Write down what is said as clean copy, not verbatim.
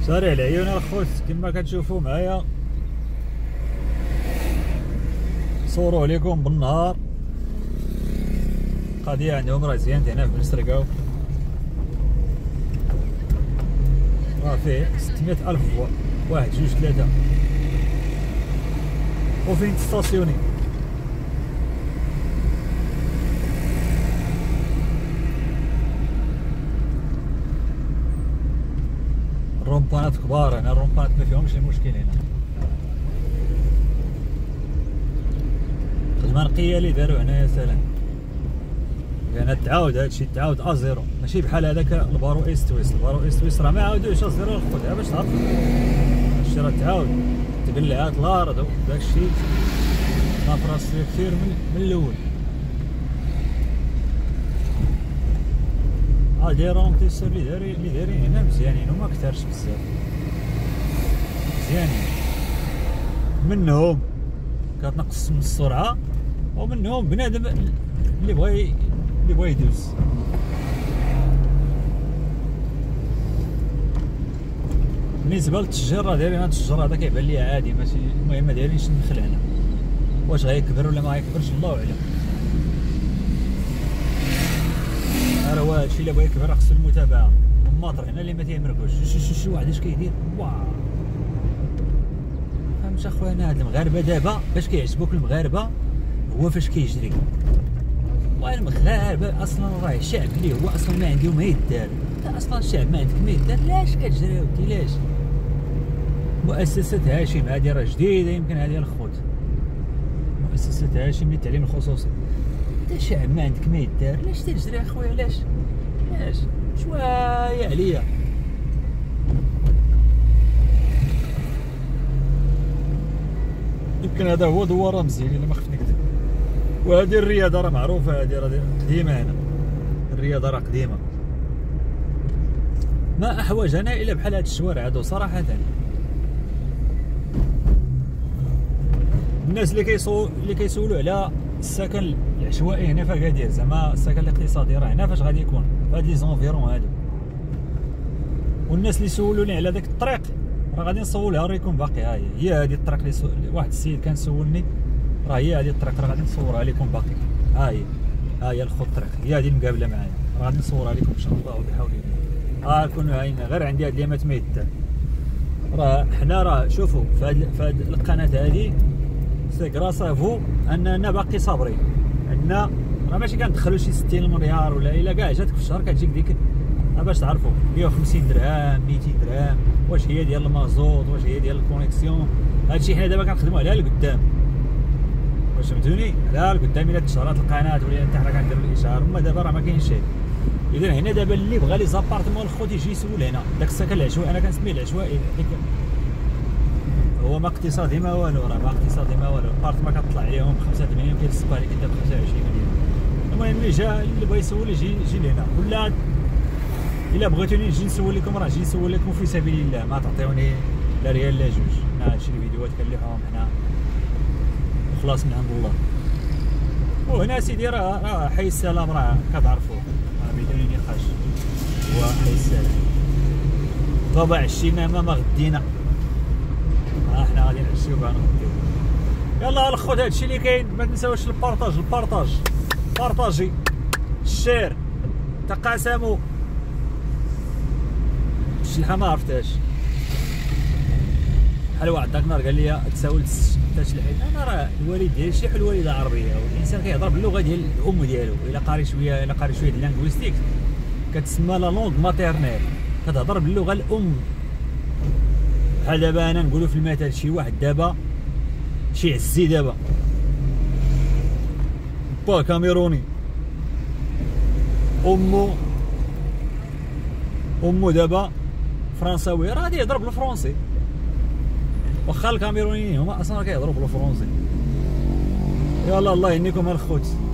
شارع العيون الخوت كما كتشوفوا معايا، صوروا لكم بالنهار. قضية عندهم راه زينت هنا في بن سرقاو، راه فيه 600,000 فوا، 1 2 3 وفين تستاسيوني. الرومبانات كبار هنا، الرومبانات ما فيهمش المشكل هنا. خدمة نقية اللي داروا هنا يا سلام، لأن تعاود هادشي تعاود أزيرو، ماشي بحال هذاك البارو إيست ويست. البارو إيست ويست راه ما عاودوش أزيرو الخدها باش تعرف هادشي راه تعاود تبلعات الأرض وداكشي نافراس كثير من الأول. دي رونتيسور اللي دايرين هنا مزيانين وما كثرش بزاف، مزيانين. منهم كتنقص من السرعة، ومنهم بنادم اللي بغا يدوز. بالنسبة للتشجير راه دايرين هاد التشجير هذا كيبان ليا عادي ماشي المهم، ما دايرينش النخل هنا. واش غيكبر ولا ما غيكبرش الله أعلم. راه هو هادشي اللي بغا يكبر خصو المتابعة. الماطر هنا اللي ما تيمرقوش، شي واحد اش كيدير واو. فهمت اخويا، انا هاد المغاربة دابا باش كيعجبوك المغاربة هو فاش كيجري. والمغاربة اصلا راه شعب اللي هو اصلا ما عندهم ما يدار. انت اصلا الشعب ما عندك ما يدار، لاش كتجري ودي لاش؟ مؤسسة هاشم هادي راه جديدة يمكن هادي الخوت، مؤسسة هاشم للتعليم الخصوصي. انت شعب ما عندك ما يدار، لاش تجري اخويا؟ لاش شوية عليا. يمكن هذا هو دوار رمزي الا ما خفت نكذب. وهذه الرياضة راه معروفة، هذه راه قديمة هنا، الرياضة راه قديمة. ما أحوجنا إلا بحال هاد الشوارع هادو صراحة. الناس اللي كيسولوا على السكن العشوائي هنا في أكادير، زعما السكن الاقتصادي راه هنا فاش غادي يكون؟ في هاد لي زونفيرون هادو. والناس اللي سولوني على داك الطريق راه غادي نصورها نوريكم باقي. هي هادي الطريق اللي واحد السيد كان سولني، راه هي هادي الطريق راه غادي نصورها لكم باقي. ها هي الخط الطريق، هي هادي المقابله معايا، راه غادي نصورها لكم ان شاء الله وبحول الله. كونوا هاينا غير عندي هاد اليامات ما يدار. راه حنا راه شوفوا في هاد القناه هادي سي كراس افو اننا باقي صابرين. عندنا راه ماشي كندخلوا شي 60 مليار ولا الا كاع جاتك في الشهر كتجيك ديك باش تعرفوا 150 درهم 200 درهم. واش هي ديال المازوط، واش هي ديال الكونيكسيون؟ هادشي حنا دابا كنخدموا عليها لقدام، واش فهمتوني؟ على لقدام الا تشهرات القناه ولا حتى حنا كنديروا الاشهار. اما دابا راه ما كاينش شي. اذا هنا دابا اللي بغى لي زابارتمون الخوت يجي يسول هنا. داك السكن العشوائي انا كنسميه العشوائي، هو ما اقتصادي ما والو، راه ما اقتصادي ما والو. البارتما كطلع عليهم 85 كيتصبى عليك انت ب 25 مليون. المهم اللي جا اللي بغى يسول يجي لهنا، ولا الا بغيتوني نجي نسول لكم راه نجي نسول لكم في سبيل الله، ما تعطيوني لا ريال لا جوج. انا هادشي الفيديوهات كنلوحوهم حنا وخلاص من عند الله. وهنا سيدي راه حي السلام راه كتعرفوه، راه بدون نقاش هو حي السلام. طبع عشينا ما غدينا، حنا غادي نعشيو بها نغديو. يلا الخوت هادشي اللي كاين. ما تنساوش بارطاجي الشير، تقاسموا. الشلحه ما عرفتهاش، بحال واحد داك النهار قال لي تساول تشلحي. انا راه الوالد ديالي شي حل والده عربيه، والانسان كيهضر باللغه ديال الام ديالو. الا قاري شويه ديال لانغويستيك كتسمى لا لونغ ماتيرنيل، كتهضر باللغه الام. بحال دابا انا نقولوا في المثال شي واحد دابا شي عزي دابا با كاميروني، امو دابا فرنساوي، راه غادي يهضر بالفرنسي. واخا الكاميرونيين هما اصلا كيهضروا بالفرنسي. يلا الله يهنيكم الخوت.